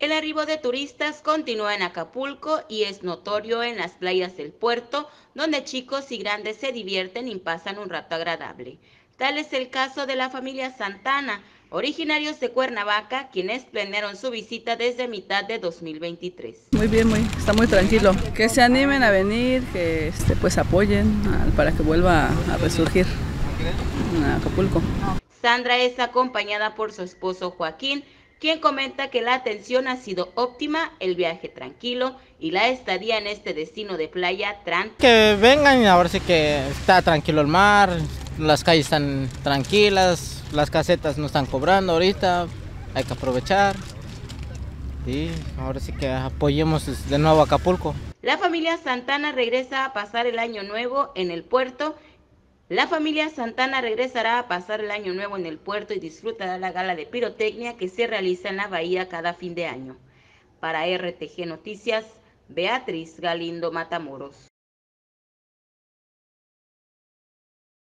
El arribo de turistas continúa en Acapulco y es notorio en las playas del puerto, donde chicos y grandes se divierten y pasan un rato agradable. Tal es el caso de la familia Santana, originarios de Cuernavaca, quienes planearon su visita desde mitad de 2023. Muy bien, está muy tranquilo. Que se animen a venir, que pues apoyen para que vuelva a resurgir Acapulco. Sandra es acompañada por su esposo Joaquín, quien comenta que la atención ha sido óptima, el viaje tranquilo y la estadía en este destino de playa Que vengan y ahora sí que está tranquilo el mar, las calles están tranquilas, las casetas no están cobrando ahorita, hay que aprovechar y ahora sí que apoyemos de nuevo a Acapulco. La familia Santana regresa a pasar el año nuevo en el puerto. La familia Santana regresará a pasar el año nuevo en el puerto y disfrutará la gala de pirotecnia que se realiza en la bahía cada fin de año. Para RTG Noticias, Beatriz Galindo Matamoros.